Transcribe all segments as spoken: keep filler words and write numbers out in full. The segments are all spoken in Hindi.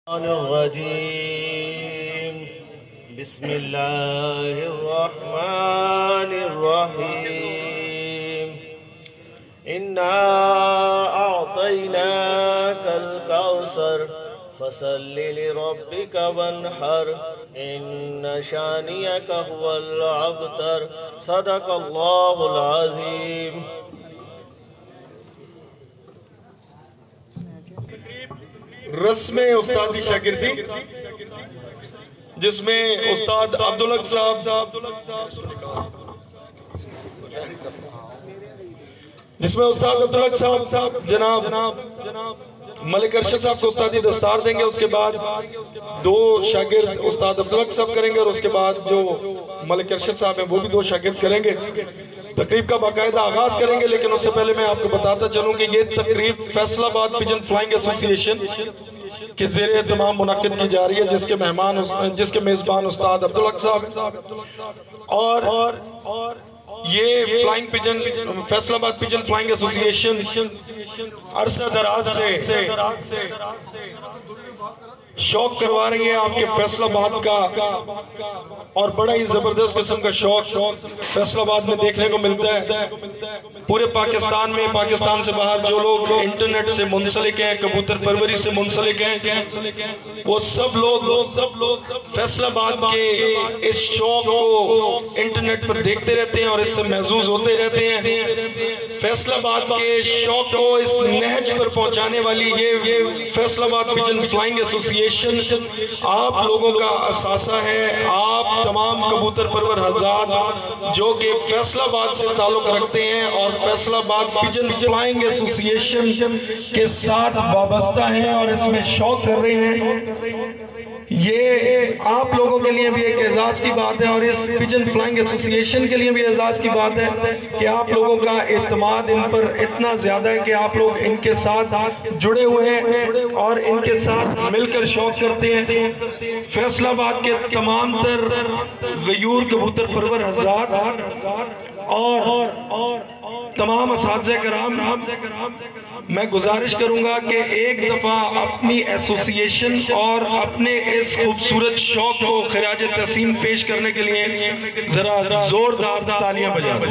रजीम बिस्मिल्लाहिर्रहमानिर्रहीम इन्ना अअतैनाकल कौसर फसल्लि लिरब्बिका वन्हर इन्न शानियका हुवल अब्तर सदक़ल्लाहुल अज़ीम। रस्म उस्तादी शागिर्दी जिसमें उस्ताद अब्दुल हक साहब जिसमें उस्ताद अब्दुल हक साहब जनाब मलिक अरशद साहब को उस्तादी दस्तार देंगे। उसके बाद दो शागिर्द उस्ताद अब्दुल हक साहब करेंगे और उसके बाद जो मलिक अरशद साहब हैं वो भी दो शागिर्द करेंगे। तकरीब का बाकायदा आगाज करेंगे, लेकिन उससे पहले मैं आपको बताता चलूं कि ये तकरीब फैसलाबाद पिजन फ्लाइंग एसोसिएशन के ज़रिए तमाम मुनक्किद की जा रही है, जिसके मेहमान जिसके मेजबान उस्ताद अब्दुल हक साहब और और ये flying pigeon Faisalabad pigeon flying association अरसा दराज से शौक करवा रही है आपके फैसलाबाद का, और बड़ा ही जबरदस्त किस्म का शौक फैसलाबाद में देखने को मिलता है। पूरे पाकिस्तान में, पाकिस्तान से बाहर जो लोग इंटरनेट से मुंसलिक हैं, कबूतर परवरी से मुंसलिक हैं, वो सब लोग सब लोग फैसलाबाद के इस शौक को इंटरनेट पर देखते रहते हैं और इससे महसूस होते रहते हैं। फैसलाबाद के शौक को इस नहज पर पहुंचाने वाली ये फैसलाबाद पिजन फ्लाइंग एसोसिएशन आप लोगों का असासा है। आप तमाम कबूतर परवर हज़रात जो कि फैसलाबाद से ताल्लुक रखते हैं और फैसलाबाद पिजन फ्लाइंग एसोसिएशन के साथ वाबस्ता हैं और इसमें शौक कर रहे हैं, ये आप लोगों के लिए भी एक एजाज की बात है और इस पिजन फ्लाइंग एसोसिएशन के लिए भी एजाज की बात है कि आप लोगों का एतमाद इन पर इतना ज्यादा है कि आप लोग इनके साथ जुड़े हुए हैं और इनके साथ मिलकर शौक करते हैं। फैसलाबाद के तमाम तर गयूर कबूतर परवर हज़रात और तमाम असातिज़ा कराम, मैं गुजारिश करूंगा कि एक दफा अपनी एसोसिएशन और अपने इस खूबसूरत शौक को खिराज तहसीन पेश करने के लिए जरा जोरदार तालियां बजाएं।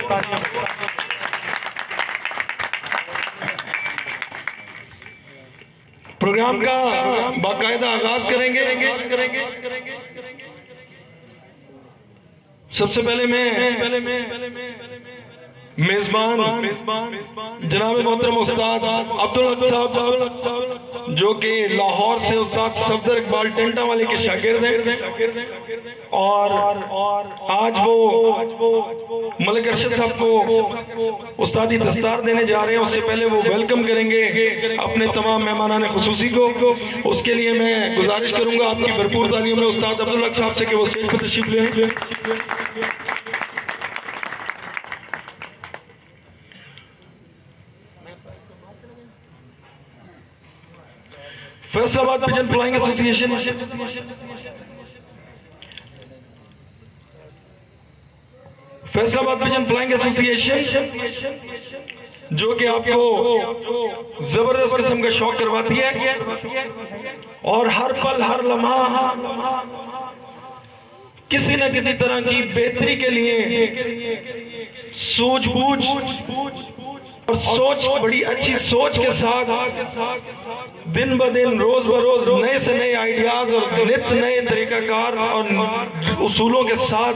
प्रोग्राम का बाकायदा आगाज करेंगे। सबसे पहले मैं मेजबान जनाब मोहतरम उस्ताद अब्दुल हक साहब जो कि लाहौर से उस्ताद सफदर इकबाल टेंटा वाले के शागिर्द हैं और आज वो मलिक अरशद साहब को उस्तादी दस्तार देने जा रहे हैं। उससे पहले वो वेलकम करेंगे अपने तमाम मेहमानान खुसूसी को। उसके लिए मैं गुजारिश करूंगा आपकी भरपूर तालियों में उस्ताद अब्दुल हक साहब से कि वो स्टेज पर तशरीफ लें। Faisalabad pigeon flying association Faisalabad pigeon flying association जो कि आपको जबरदस्त किस्म का शौक करवाती है और हर पल हर लम्हा किसी न किसी तरह की बेहतरी के लिए सूझबूझ और सोच, बड़ी अच्छी सोच के साथ दिन ब दिन रोज ब रोज नए से नए आइडियाज और नित नए तरीकाकार और उसूलों के साथ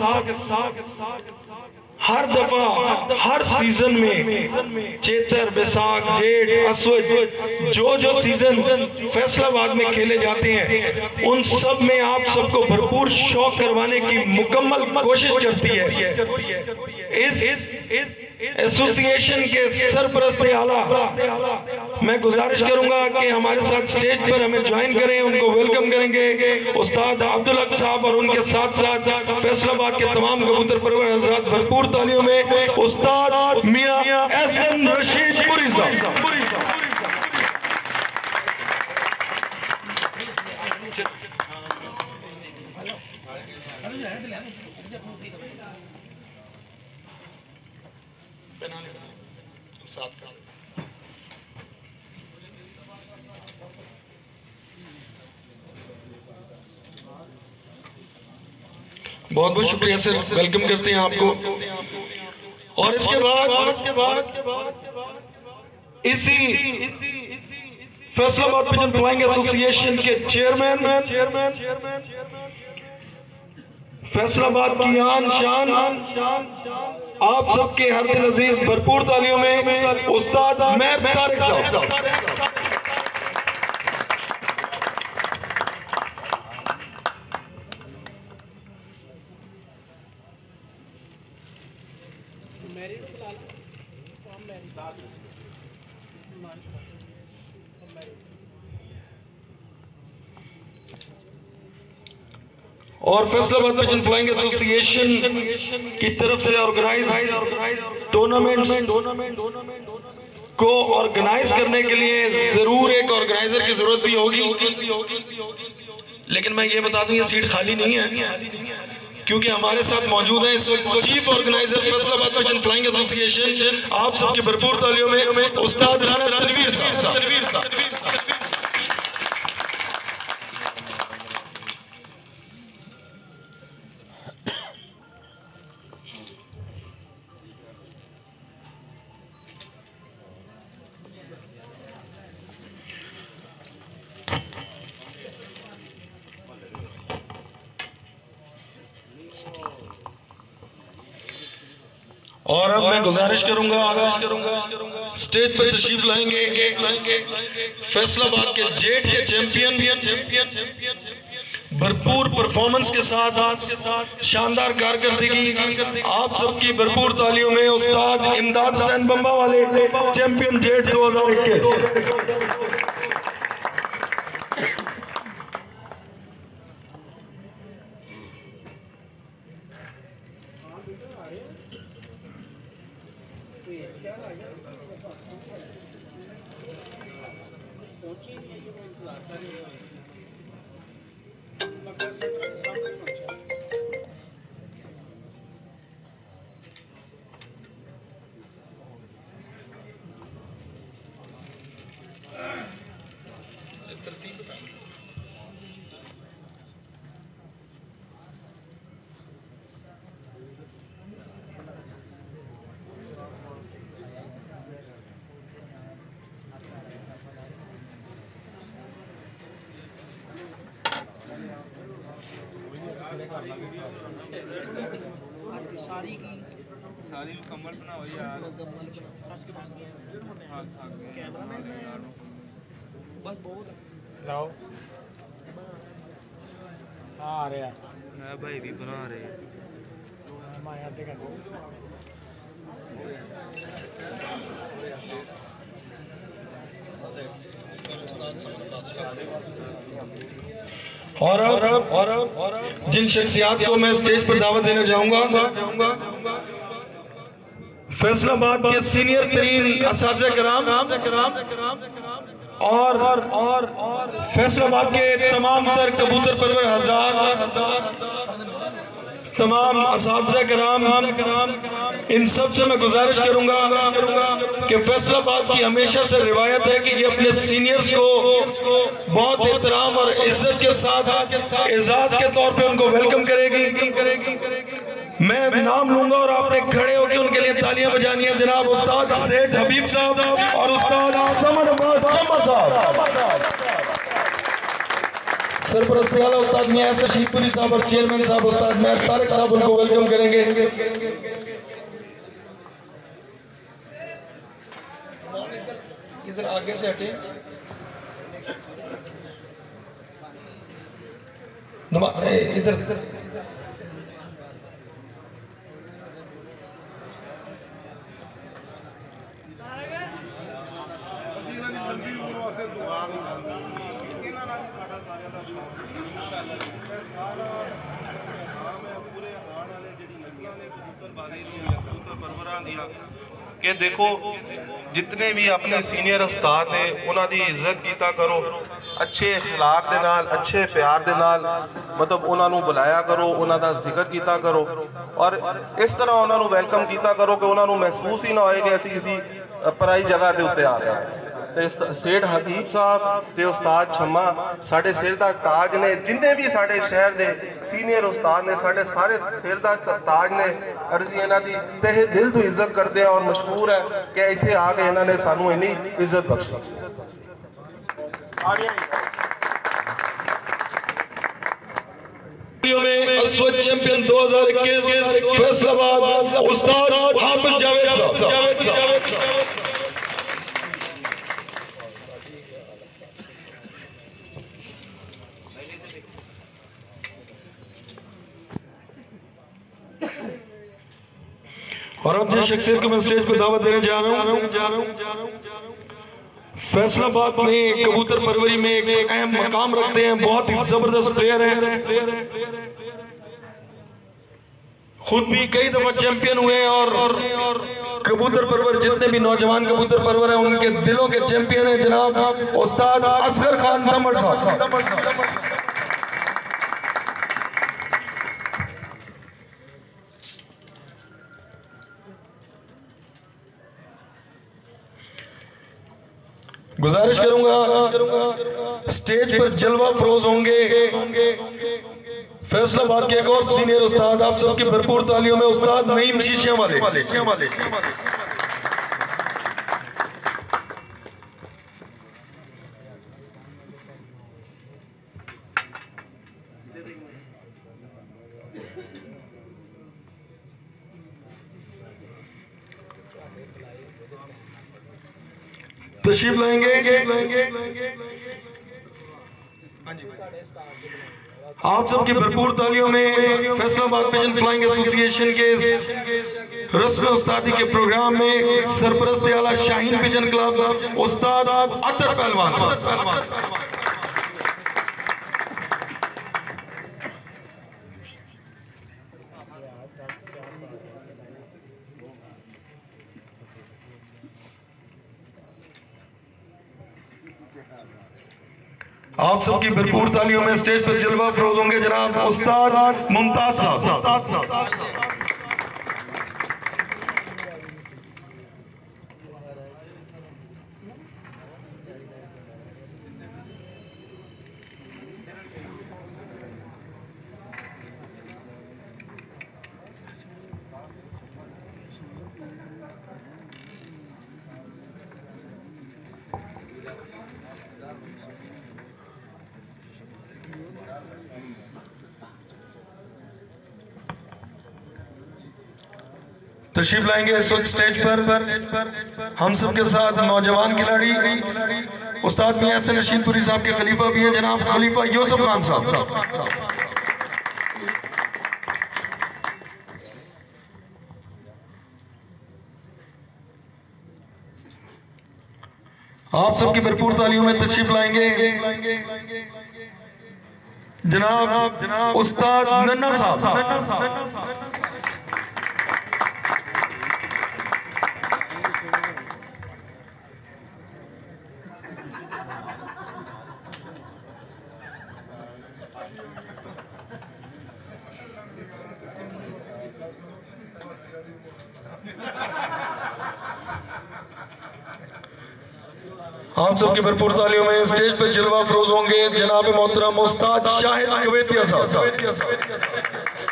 हर दफा हर सीजन में चेतर, बैसाख, जेठ, असवज जो जो सीजन फैसलाबाद में खेले जाते हैं उन सब में आप सबको भरपूर शौक करवाने की मुकम्मल कोशिश करती है। इस एसोसिएशन के सरपरस्त आला मैं गुजारिश करूंगा कि हमारे साथ स्टेज पर हमें ज्वाइन करें, उनको वेलकम करेंगे उस्ताद अब्दुल हक साहब और उनके साथ साथ फैसलाबाद के तमाम कबूतर परवर हज़रात। भरपूर तालियों में उस्ताद मियां एहसन रशीद पुरी साहब। बहुत बहुत शुक्रिया सर, वेलकम करते हैं आपको। और इसके बाद इसके बाद इसी फैसलाबाद पिजन फ्लाइंग एसोसिएशन के चेयरमैन फैसलाबाद की आन शान आप सबके हर दिल अजीज भरपूर तालियों में उस्ताद महर तारिक साहब। और फैसलाबाद पिजन फ्लाइंग एसोसिएशन की तरफ से ऑर्गेनाइज टूर्नामेंट को ऑर्गेनाइज करने के लिए जरूर एक ऑर्गेनाइजर की जरूरत भी होगी, लेकिन मैं ये बता दूं ये सीट खाली नहीं है, क्योंकि हमारे साथ मौजूद है इस वक्त chief organiser Faisalabad pigeon flying association. आप सबकी भरपूर तालियों में उस्ताद राना तनवीर साहब। और अब मैं गुजारिश करूंगा स्टेज पर तशरीफ लाएंगे फैसलाबाद के जेट के चैंपियन, भरपूर परफॉर्मेंस के साथ शानदार कारकर्दगी आप सबकी भरपूर तालियों में उस्ताद इमदाद हुसैन बम्बा वाले चैंपियन जेट दो हजार इक्कीस। सारी की सारी मुकम्मल बनाओ यार। कैमरामैन बस बहुत लाओ आ रहे हैं मैं भाई भी बना रहे हैं माया देखा और अब और और जिन शख्सियात को मैं स्टेज पर दावत देना चाहूंगा, फैसलाबाद के सीनियर तरीन असातिज़ा किराम और और फैसलाबाद के तमाम तर कबूतर परवर हजार तमाम असातिज़ा किराम, इन सब से मैं गुजारिश करूंगा कि फैसलाबाद की हमेशा से रिवायत है कि ये अपने सीनियर्स को बहुत एहतराम और इज्जत के साथ एजाज के तौर पे उनको वेलकम करेगी। मैं नाम लूंगा और आपने खड़े होकर उनके लिए तालियां बजानी है। जनाब उस्ताद सेठ हबीब साहब और उस्ताद समद अब्बास चम्मा साहब, सरपरस्ती वाला उस्ताद मियां शहीदपुरी साहब और चेयरमैन साहब उस्ताद महर तारिक साहब उनको वेलकम करेंगे। इधर आगे से हटे इधर कि देखो जितने भी अपने सीनियर उस्ताद ने उन्होंने इज्जत कीता करो, अच्छे अखलाक दे नाल अच्छे प्यार दे नाल मतलब उन्होंने बुलाया करो, उन्होंने जिक्र कीता करो और इस तरह उन्होंने वेलकम कीता करो कि उन्होंने महसूस ही ना होए कि असीं किसी पराई जगह के उत्ते आ गए। ते सेठ हबीब साहब ते उस्ताद छम्मा साडे सिर दा ताज ने। जिन्ने भी साडे शहर दे सीनियर उस्ताद ने साडे सारे सिर दा ताज ने। अर्जी इन्हां दी तहे दिल तो इज्जत करते हैं और मशहूर है कि इत्थे आके इन्हां ने सानू इन्नी इज्जत बख्शी। चैंपियन दो हजार इक्कीस फैसलाबाद उस्ताद हाफिज जावेद साहब। और अब जिस शख्सियत को मैं स्टेज पर दावत देने जा रहा हूँ, फैसलाबाद में कबूतर परवरी में एक अहम मकाम रखते हैं, बहुत ही जबरदस्त प्लेयर हैं, खुद भी कई दफा चैंपियन हुए हैं और कबूतर परवर जितने भी नौजवान कबूतर परवर हैं उनके दिलों के चैंपियन हैं जनाब उस्ताद असगर खान तमर साहब। गुजारिश करूंगा स्टेज पर जलवा फरोज होंगे फैसलाबाद के एक और सीनियर उस्ताद, आप सबकी भरपूर तालियों में उस्ताद नईम शीशे वाले। तशरीफ लाएंगे आप सबकी भरपूर तालियों में फैसलाबाद पिजन फ्लाइंग एसोसिएशन के रस्म उस्तादी के प्रोग्राम में सरपरस्त आला शाहीन पिजन क्लब उस्ताद अतर पहलवान साहब। आप सबकी भरपूर तालियों में स्टेज पर जलवा फरोज होंगे जनाब उस्ताद मुमताज साहब। तशरीफ लाएंगे इस वक्त स्टेज पर हम सबके साथ नौजवान खिलाड़ी उस्ताद मियां हसन रशीदपुरी साहब के खलीफा भी हैं जनाब खलीफा यूसुफ खान साहब। आप सबकी भरपूर तालियों में तशरीफ लाएंगे जनाब उस्ताद नन्ना साहब। आप सबकी भरपूर तालियों में स्टेज पर जलवा फरोज होंगे जनाब मोहतरम उस्ताद शाहिद कुवैतिया साहब।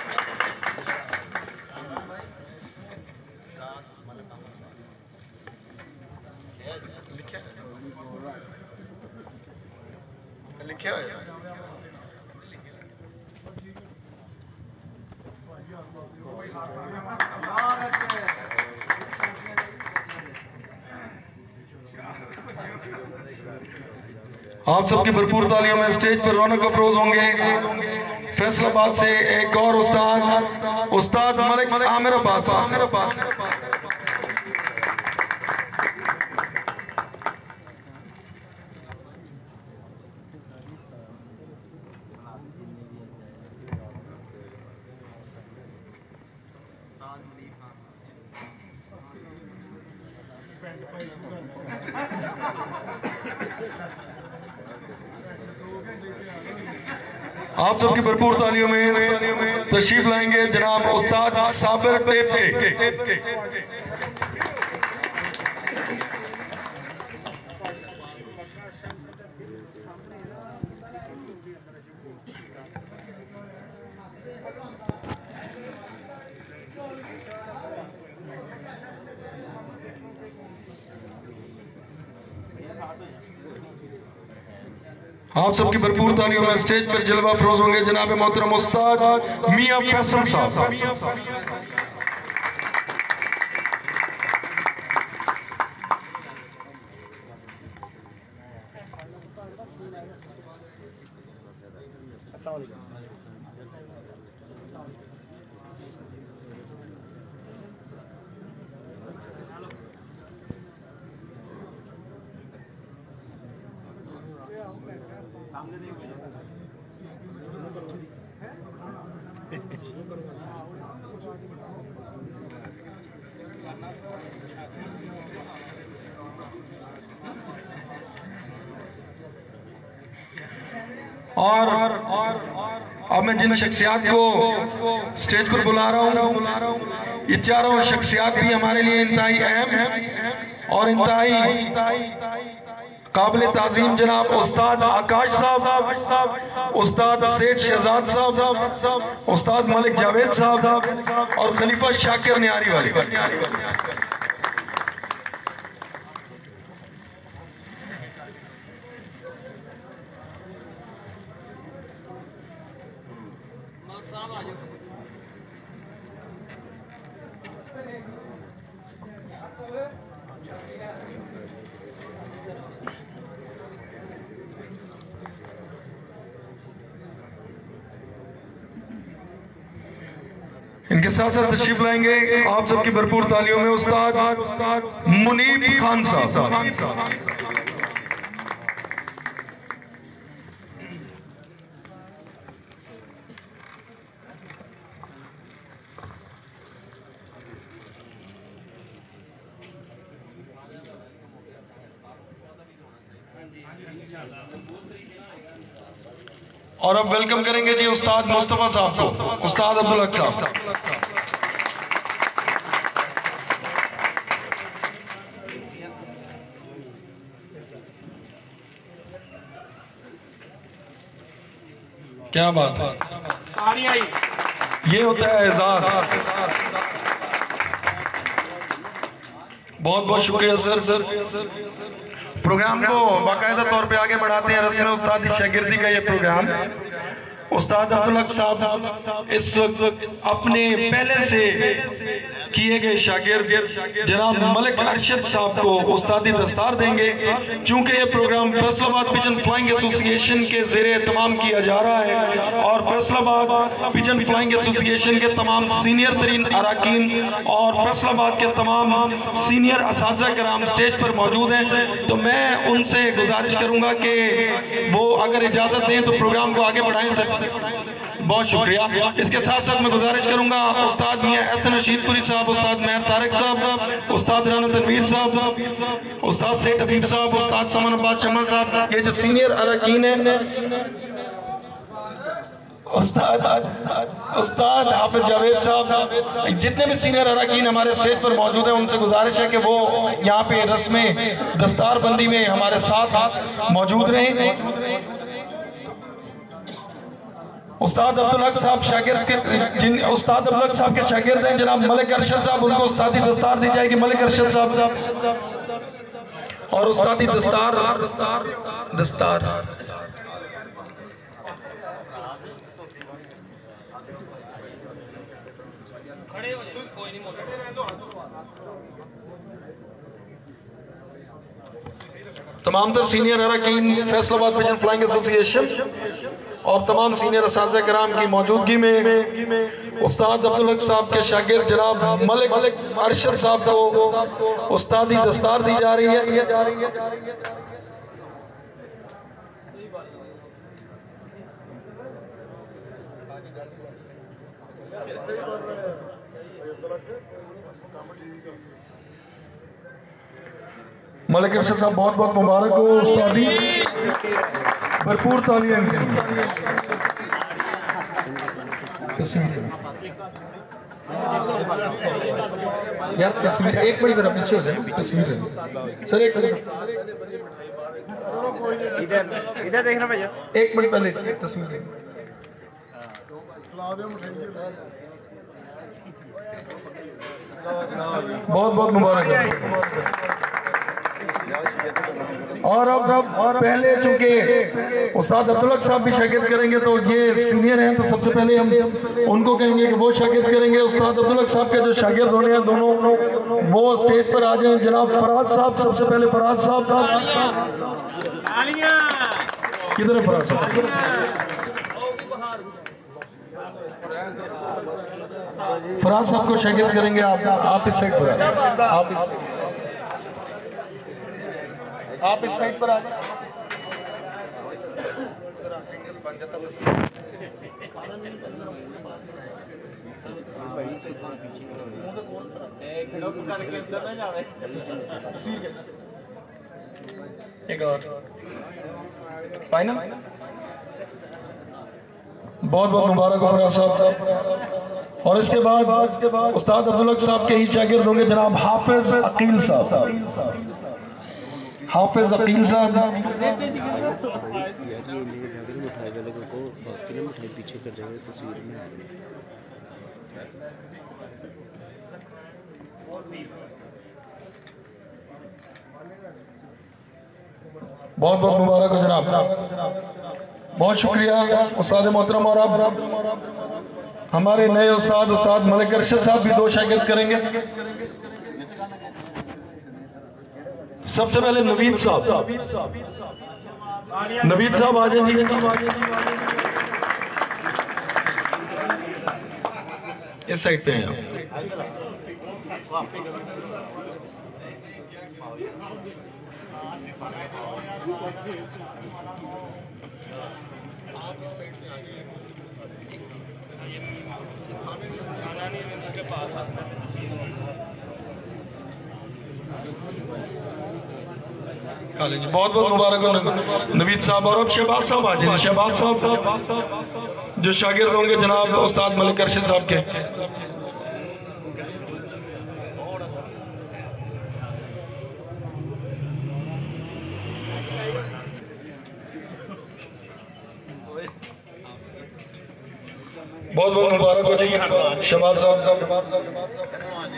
आप सबकी भरपूर तालियों में स्टेज पर रौनक अफरोज होंगे फैसलाबाद से एक और उस्ताद उस्ताद मलिक आमिर अब्बास साहब। आप सबकी भरपूर तालियों में तशरीफ लाएंगे जनाब उस्ताद साबिर टेप के। आप सबकी भरपूर तालियों में स्टेज पर जलवा फरोज होंगे जनाब मोहतरम उस्ताद मियां फैसल साहब। और अब मैं जिन शख्सियात को स्टेज पर बुला रहा हूँ, ये चारों शख्सियात भी हमारे लिए इंतहाई अहम है और इंतहाई काबिल ताज़ीम जनाब उस्ताद आकाश साहब, उस्ताद सेठ शहजाद साहब, उस्ताद मलिक जावेद साहब और खलीफा शाकिर नियारी वाले। इनके साथ साथ तशरीफ लाएंगे आप सबकी भरपूर तालियों में उस्ताद मुनीब खान साहब। और अब वेलकम करेंगे जी उस्ताद मुस्तफा साहब को, उस्ताद अब्दुल हक साहब। क्या बात है, ये होता है एजाज। बहुत बहुत शुक्रिया सर। सर प्रोग्राम को बाकायदा तौर पे आगे बढ़ाते हैं रस्म उस्तादी शागिर्दी का ये प्रोग्राम। उस्ताद अब्दुल हक साहब इस वक्त अपने पहले से किए गए शागिर्द जनाब मलिक अरशद साहब को उस्तादी दस्तार देंगे। चूंकि ये programme Faisalabad pigeon flying association के ज़ेरे तमाम किया जा रहा है और फैसलाबाद पिजन फ्लाइंग एसोसिएशन के तमाम सीनियर तरीन अराकीन और फैसलाबाद के तमाम सीनियर असातिज़ा कराम स्टेज पर मौजूद हैं, तो मैं उनसे गुजारिश करूँगा कि वो अगर इजाज़त दें तो प्रोग्राम को आगे बढ़ाएं सर। बहुत शुक्रिया। इसके साथ साथ मैं गुजारिश करूंगा उस्ताद मियां एहसन रशीदपुरी साहब, उस्ताद मेहर तारिक साहब, उस्ताद राना तनवीर साहब, उस्ताद सेठ हबीब साहब, उस्ताद समान अब्बास चमन साहब, ये जो सीनियर अरकान हैं, उस्ताद उस्ताद हाफिज जावेद साहब, जितने भी सीनियर अरकान हमारे स्टेज पर मौजूद हैं, उनसे गुजारिश है कि वो यहाँ पे रस्म दस्तार बंदी में हमारे साथ मौजूद रहें। उस्ताद अब्दुल हक साहब शागिर्द के जिन उस्ताद अब्दुल हक साहब के शागिर्द हैं जनाब मलिक अरशद साहब, उनको उस्तादी दस्तार दी जाएगी। मलिक अरशद साहब और उस्तादी दस्तार दस्तार तमाम तर सीनियर अरकान फैसलाबाद पिजन फ्लाइंग एसोसिएशन और तमाम सीनियर असातिज़ा कराम की मौजूदगी में उस्ताद अब्दुल हक साहब के शागिर्द जनाब मलिक अरशद साहब को उस्तादी दस्तार दी जा रही है। मलिक अरशद साहब बहुत बहुत मुबारक हो, उस्तादी भरपूर तालियां इनके लिए। यार तस्वीर एक मिनट जरा पीछे हो जाए, तस्वीर सर एक मिनट इधर इधर देखना भैया, एक मिनट पहले तस्वीर बहुत बहुत मुबारक है। और अब अब पहले चूंकि उस्ताद अब्दुल हक साहब भी शागिर्द करेंगे तो ये सीनियर हैं, तो सबसे पहले हम उनको कहेंगे कि वो शागिर्द करेंगे। उस्ताद अब्दुल हक साहब के जो शागिर्द होने हैं दोनों वो स्टेज पर आ जाएं। जनाब फराज साहब, सबसे पहले फराज साहब किधर है? फराज साहब, फराज साहब को शागिर्द करेंगे। आप आप इस साइड पर आप इस आप इस साइड पर आ जाए। एक और फाइनल। बहुत बहुत मुबारक हो फराज साहब। और इसके बाद उस्ताद अब्दुल हक साहब के ही शागिर्द होंगे जनाब हाफिज अकील साहब। हाफिज अकील साहब पीछे कर जाएगा तस्वीर में। बहुत बहुत मुबारक हो जनाब, बहुत शुक्रिया उस्ताद मोहतरम। और अब हमारे नए उस्ताद उस्ताद मलिक अरशद साहब भी दो शागिर्द करेंगे। सबसे पहले नवीद साहब, नवीद साहब आ जाइए। इस साइड पे हैं। बहुत बहुत मुबारक हो नवीद साहब। और अब शहबाज साहब आ जाइए। शहबाज साहब जो शागिर्द होंगे जनाब उस्ताद मलिक अरशद साहब के। बहुत बहुत मुबारक हो जी शहबाज साहब।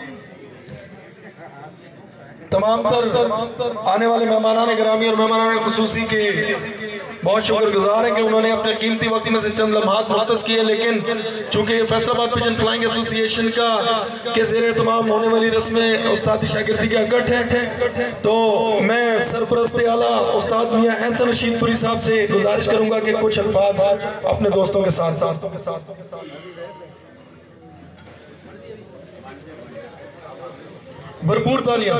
तमाम तर आने वाले मेहमानान गिरामी और मेहमानान खुसूसी के बहुत शुक्रगुजार हैं कि उन्होंने अपने कीमती वक्त में से चंद लम्हात मुख्तस किए। लेकिन चूंकि फैसलाबाद पिजन फ्लाइंग एसोसिएशन का के ज़ेरे तमाम होने वाली रस्में उस्ताद शागिर्दी का इकट्ठ है, तो मैं सरफरस्त आला उस्ताद मियां एहसन रशीदपुरी साहब से गुजारिश करूंगा कि कुछ अल्फाज अपने दोस्तों के साथ साथ भरपूर तालियां।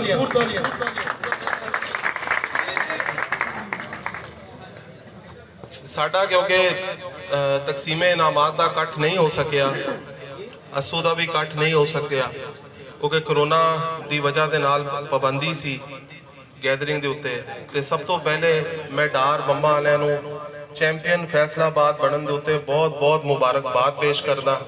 साडा क्योंकि तकसीमे इनामात का कट नहीं हो सकिया, असू का भी कट नहीं हो सकिया क्योंकि कोरोना की वजह के नाल पाबंदी सी गैदरिंग के उत्ते। ते सब तो पहले मैं डार बम्बा वालियां नूं चैंपियन फैसलाबाद बनने के उत्ते बहुत बहुत मुबारकबाद पेश करदा।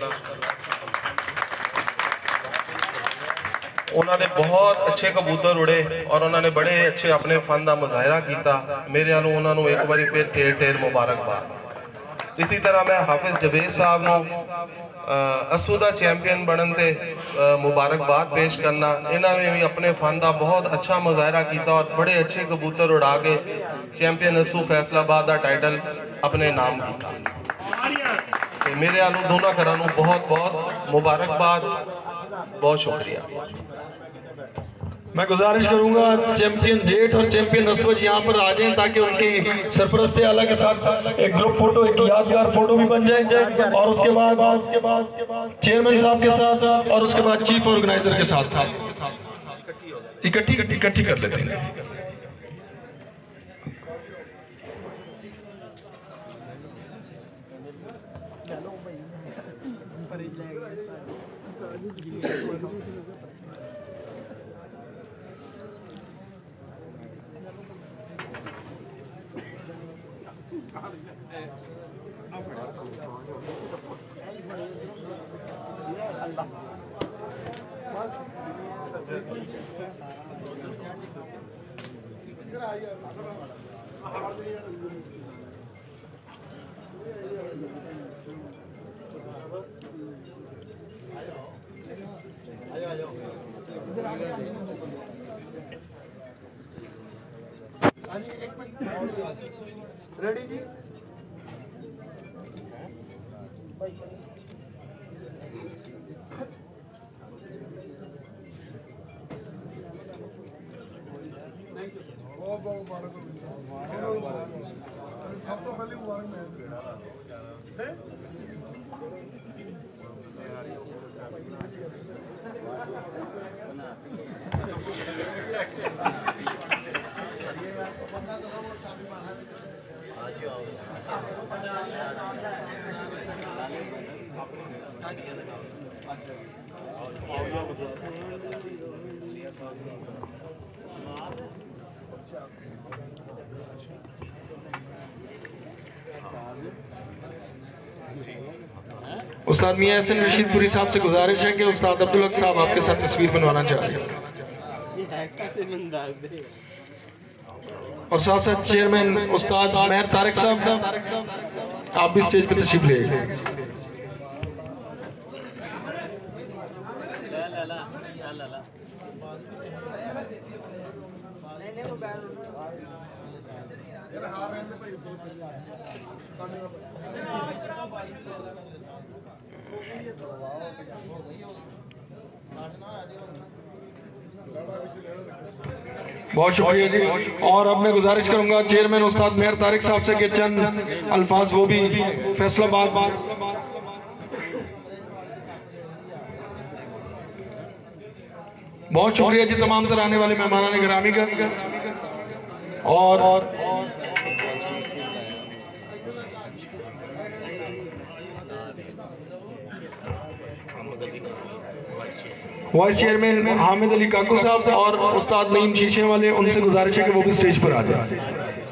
उन्होंने बहुत अच्छे कबूतर उड़े और उन्होंने बड़े अच्छे अपने फन का मुजाहरा किया। मेरे वालों उन्होंने एक बार फिर ढेर ढेर मुबारकबाद। इसी तरह मैं हाफिज जवेद साहब को असू का चैंपियन बनने से मुबारकबाद पेश करना। इन्होंने भी अपने फन का बहुत अच्छा मुजाहरा किया और बड़े अच्छे कबूतर उड़ा के चैंपियन असू फैसलाबाद का टाइटल अपने नाम किया। मेरे वालों दोनों घरों बहुत बहुत मुबारकबाद, बहुत शुक्रिया। मैं गुजारिश करूंगा चैंपियन जेठ और चैंपियन असवज यहाँ पर आ जाएं ताकि उनकी सरपरस्त आला के साथ एक ग्रुप फोटो, एक यादगार फोटो भी बन जाए। और उसके बाद उसके बाद चेयरमैन साहब के साथ और उसके बाद चीफ ऑर्गेनाइजर के साथ इकट्ठी इकट्ठी कर लेते हैं। रेडी जी? बहुत बहुत मुबारक सब तो पहले मुबारक उस्ताद मियां हसन रशीदपुरी साहब से गुजारिश है कि उस्ताद अब्दुल हक साहब आपके साथ तस्वीर बनवाना चाह रहे हैं और साथ साथ चेयरमैन उस्ताद मेहर तारिक साहब आप भी स्टेज पर तशरीफ ले आइए। बहुत शुक्रिया जी। और अब मैं गुजारिश करूंगा चेयरमैन उस्ताद मेहर तारिक साहब से कि चंद अल्फाज वो भी फैसलाबाद। बहुत शुक्रिया जी तमाम तरह आने वाले मेहमानान गिरामी का। और वाइस चेयरमैन हामिद अली काकू साहब और उस्ताद नईम शीशे वाले, उनसे गुजारिश है कि वो भी स्टेज पर आ जाए।